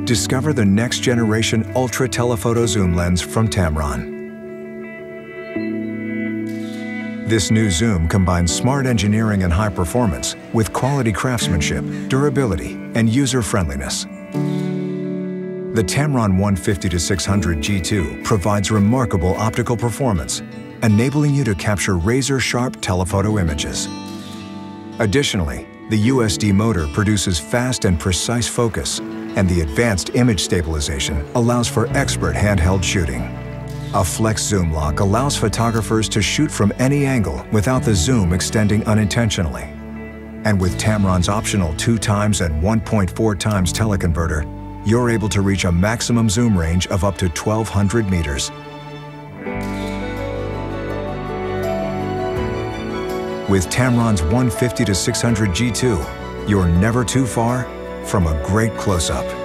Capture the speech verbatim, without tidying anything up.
Discover the next generation ultra telephoto zoom lens from Tamron. This new zoom combines smart engineering and high performance with quality craftsmanship, durability, and user-friendliness. The Tamron one fifty to six hundred G two provides remarkable optical performance, enabling you to capture razor-sharp telephoto images. Additionally, the U S D motor produces fast and precise focus, and the advanced image stabilization allows for expert handheld shooting. A flex zoom lock allows photographers to shoot from any angle without the zoom extending unintentionally. And with Tamron's optional two times and one point four times teleconverter, you're able to reach a maximum zoom range of up to twelve hundred meters. With Tamron's one fifty to six hundred G two, you're never too far from a great close-up.